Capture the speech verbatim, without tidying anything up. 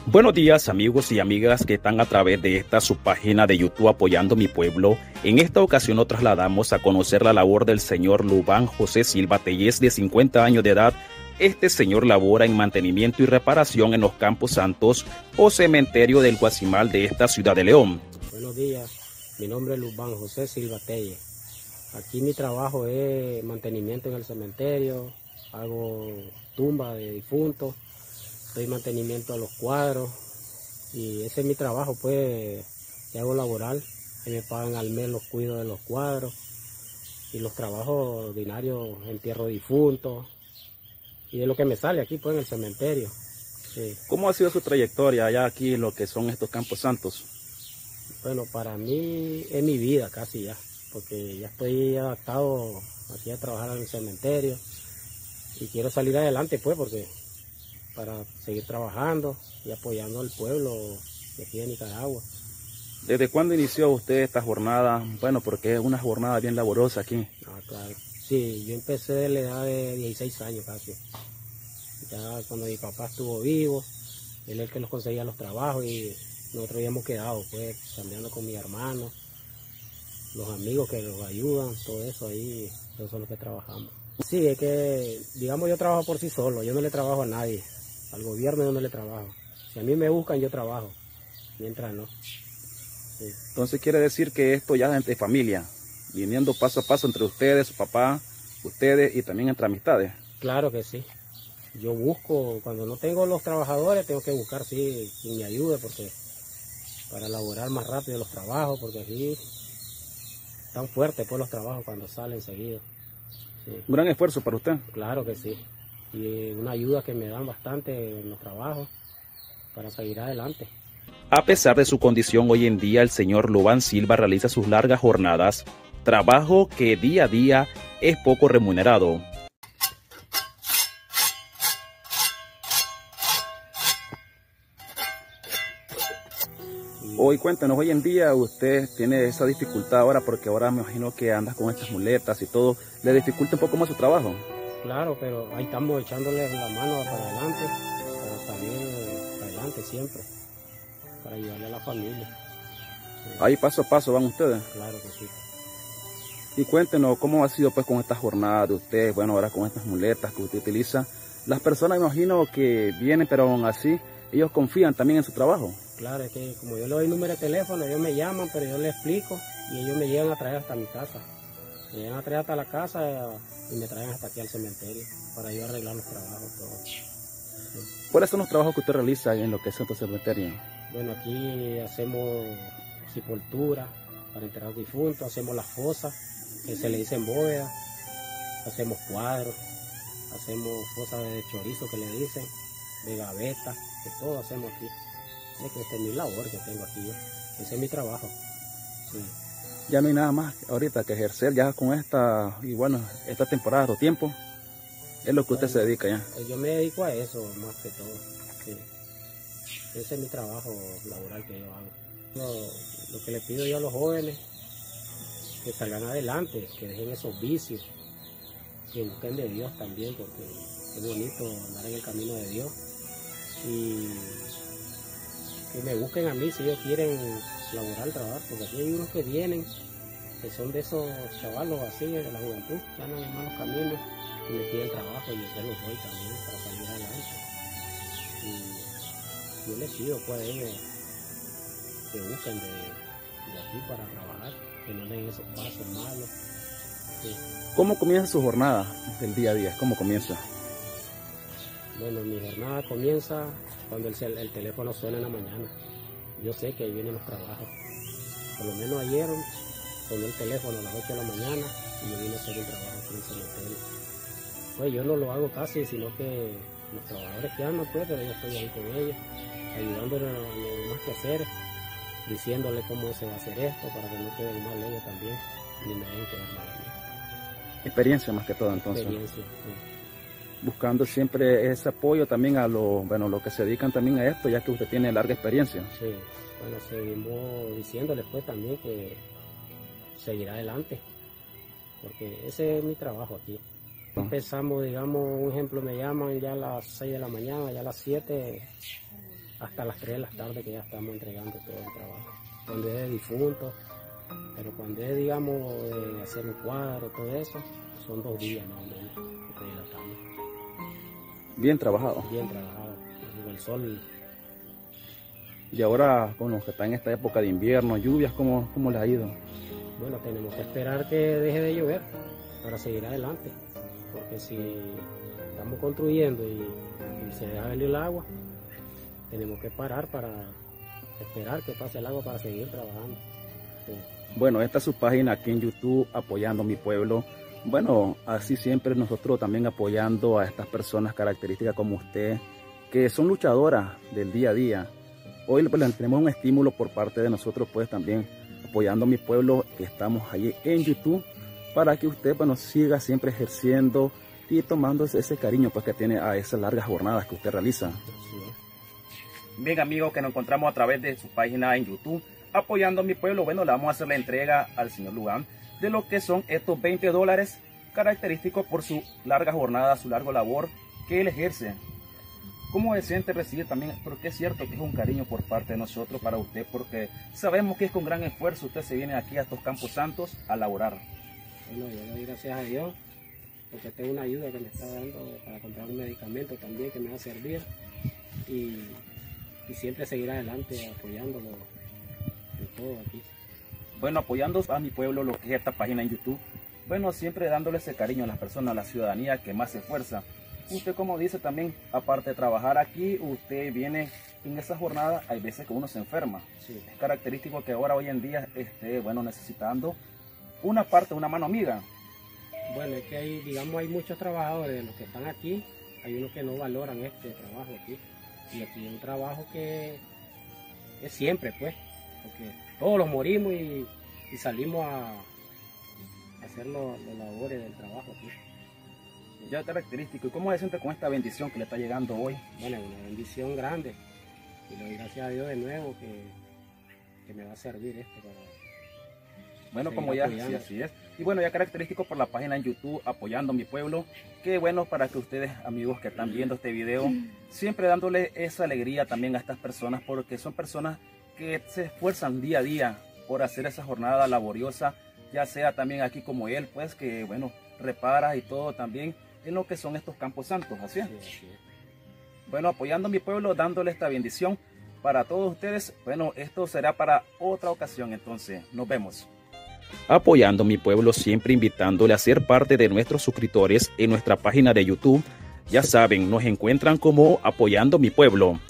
Buenos días amigos y amigas que están a través de esta su página de YouTube Apoyando Mi Pueblo. En esta ocasión nos trasladamos a conocer la labor del señor Lubán José Silva Tellez, de cincuenta años de edad. Este señor labora en mantenimiento y reparación en los Campos Santos o cementerio del Guasimal de esta ciudad de León. Buenos días, mi nombre es Lubán José Silva Tellez. Aquí mi trabajo es mantenimiento en el cementerio, hago tumba de difuntos, doy mantenimiento a los cuadros y ese es mi trabajo, pues, que hago laboral. Y me pagan al mes los cuidos de los cuadros y los trabajos ordinarios, entierro de difuntos y de lo que me sale aquí, pues, en el cementerio. Sí. ¿Cómo ha sido su trayectoria allá aquí en lo que son estos Campos Santos? Bueno, para mí es mi vida casi ya, porque ya estoy adaptado aquí a trabajar en el cementerio y quiero salir adelante, pues, porque para seguir trabajando y apoyando al pueblo de aquí de Nicaragua. ¿Desde cuándo inició usted esta jornada? Bueno, porque es una jornada bien laborosa aquí. Ah, claro. Sí, yo empecé de la edad de dieciséis años casi. Ya cuando mi papá estuvo vivo, él es el que nos conseguía los trabajos y nosotros habíamos quedado, pues, cambiando con mis hermanos, los amigos que nos ayudan, todo eso ahí, eso es lo que trabajamos. Sí, es que, digamos, yo trabajo por sí solo, yo no le trabajo a nadie. Al gobierno yo no le trabajo. Si a mí me buscan, yo trabajo. Mientras no. Sí. Entonces quiere decir que esto ya es de familia, viniendo paso a paso entre ustedes, su papá, ustedes y también entre amistades. Claro que sí. Yo busco, cuando no tengo los trabajadores, tengo que buscar, sí, quien me ayude, porque para elaborar más rápido los trabajos, porque aquí están fuertes pues los trabajos cuando salen seguidos. Sí. Un gran esfuerzo para usted. Claro que sí. Y una ayuda que me dan bastante en los trabajos para seguir adelante. A pesar de su condición, hoy en día el señor Lubán Silva realiza sus largas jornadas, trabajo que día a día es poco remunerado. Hoy cuéntanos, hoy en día usted tiene esa dificultad ahora porque ahora me imagino que andas con estas muletas y todo, ¿le dificulta un poco más su trabajo? Claro, pero ahí estamos echándole la mano para adelante, para salir adelante siempre, para ayudarle a la familia. Sí. Ahí paso a paso van ustedes. Claro que sí. Y cuéntenos cómo ha sido pues con esta jornada de ustedes, bueno, ahora con estas muletas que usted utiliza. Las personas me imagino que vienen, pero aún así ellos confían también en su trabajo. Claro, es que como yo le doy número de teléfono, ellos me llaman, pero yo les explico y ellos me llegan a traer hasta mi casa. Me llegan a traer hasta la casa y me traen hasta aquí al cementerio para yo arreglar los trabajos, todo. Sí. ¿Cuáles son los trabajos que usted realiza en lo que es el cementerio? Bueno, aquí hacemos sepultura para enterrar difuntos, hacemos las fosas, que se le dicen bóvedas, hacemos cuadros, hacemos fosas de chorizo que le dicen, de gaveta, que todo hacemos aquí. Es que esta es mi labor que tengo aquí yo, ese es mi trabajo. Sí. Ya no hay nada más ahorita que ejercer ya con esta, y bueno, esta temporada o tiempo, es lo que usted bueno, se dedica ya. Yo me dedico a eso más que todo, sí. Ese es mi trabajo laboral que yo hago. Lo, lo que le pido yo a los jóvenes, que salgan adelante, que dejen esos vicios, que busquen de Dios también, porque es bonito andar en el camino de Dios. Y que me busquen a mí si ellos quieren laborar, trabajar, porque aquí hay unos que vienen, que son de esos chavalos así, de la juventud, que andan en malos caminos y me piden trabajo y yo se los doy también para salir adelante. Y yo les pido pues a ellos que busquen de, de aquí para trabajar, que no den esos pasos malos. Sí. ¿Cómo comienza su jornada del día a día? ¿Cómo comienza? Bueno, mi jornada comienza cuando el, el teléfono suena en la mañana. Yo sé que ahí vienen los trabajos. Por lo menos ayer sonó el teléfono a las ocho de la mañana y yo vine a hacer un trabajo aquí en el cementerio. Pues yo no lo hago casi, sino que los trabajadores que andan, pues, pero yo estoy ahí con ellos, ayudándoles a los más que hacer, diciéndole cómo se va a hacer esto para que no queden mal ellos también, ni me dejen quedar mal a mí. Experiencia más que todo entonces. Experiencia, sí. Buscando siempre ese apoyo también a los, bueno, los que se dedican también a esto, ya que usted tiene larga experiencia. Sí, bueno, seguimos diciéndoles pues también que seguir adelante, porque ese es mi trabajo aquí. Uh-huh. Empezamos, digamos, un ejemplo, me llaman ya a las seis de la mañana, ya a las siete hasta las tres de la tarde que ya estamos entregando todo el trabajo. Cuando es de difuntos, pero cuando es, digamos, de hacer un cuadro, todo eso, son dos días más o menos que dilatamos. Bien trabajado. Bien trabajado. El sol. Y ahora, con los que están en esta época de invierno, lluvias, ¿cómo, cómo les ha ido? Bueno, tenemos que esperar que deje de llover para seguir adelante, porque si estamos construyendo y, y se deja venir el agua, tenemos que parar para esperar que pase el agua para seguir trabajando. Sí. Bueno, esta es su página aquí en YouTube, Apoyando Mi Pueblo. Bueno, así siempre nosotros también apoyando a estas personas características como usted, que son luchadoras del día a día. Hoy pues, tenemos un estímulo por parte de nosotros, pues también Apoyando Mi Pueblo, que estamos allí en YouTube, para que usted bueno, siga siempre ejerciendo y tomando ese cariño pues, que tiene a esas largas jornadas que usted realiza. Bien, amigos, que nos encontramos a través de su página en YouTube, Apoyando Mi Pueblo. Bueno, le vamos a hacer la entrega al señor Lubán de lo que son estos veinte dólares característicos por su larga jornada, su larga labor que él ejerce. Como se siente recibir también, porque es cierto que es un cariño por parte de nosotros para usted, porque sabemos que es con gran esfuerzo usted se viene aquí a estos Campos Santos a laborar. Bueno, yo le doy gracias a Dios, porque tengo una ayuda que me está dando para comprar un medicamento también que me va a servir, y, y siempre seguir adelante apoyándolo en todo aquí. Bueno, apoyando a mi pueblo, lo que es esta página en YouTube, bueno, siempre dándole ese cariño a las personas, a la ciudadanía que más se esfuerza. Usted, como dice también, aparte de trabajar aquí, usted viene en esa jornada, hay veces que uno se enferma. Sí. Es característico que ahora, hoy en día, esté, bueno, necesitando una parte, una mano amiga. Bueno, es que hay, digamos, hay muchos trabajadores de los que están aquí, hay unos que no valoran este trabajo aquí. Y aquí es un trabajo que es siempre, pues, porque todos los morimos y, y salimos a hacer los, los labores del trabajo aquí. Ya característico. ¿Y cómo se siente con esta bendición que le está llegando hoy? Bueno, una bendición grande. Y le doy gracias a Dios de nuevo que, que me va a servir esto para... Bueno, como ya, sí, así es. Y bueno, ya característico por la página en YouTube, Apoyando Mi Pueblo. Que bueno, para que ustedes, amigos que están viendo este video, siempre dándole esa alegría también a estas personas, porque son personas que se esfuerzan día a día por hacer esa jornada laboriosa, ya sea también aquí como él, pues que bueno, repara y todo también en lo que son estos Campos Santos, ¿así es? Sí, así es. Bueno, Apoyando Mi Pueblo, dándole esta bendición para todos ustedes. Bueno, esto será para otra ocasión, entonces nos vemos. Apoyando Mi Pueblo, siempre invitándole a ser parte de nuestros suscriptores en nuestra página de YouTube. Ya saben, nos encuentran como Apoyando Mi Pueblo.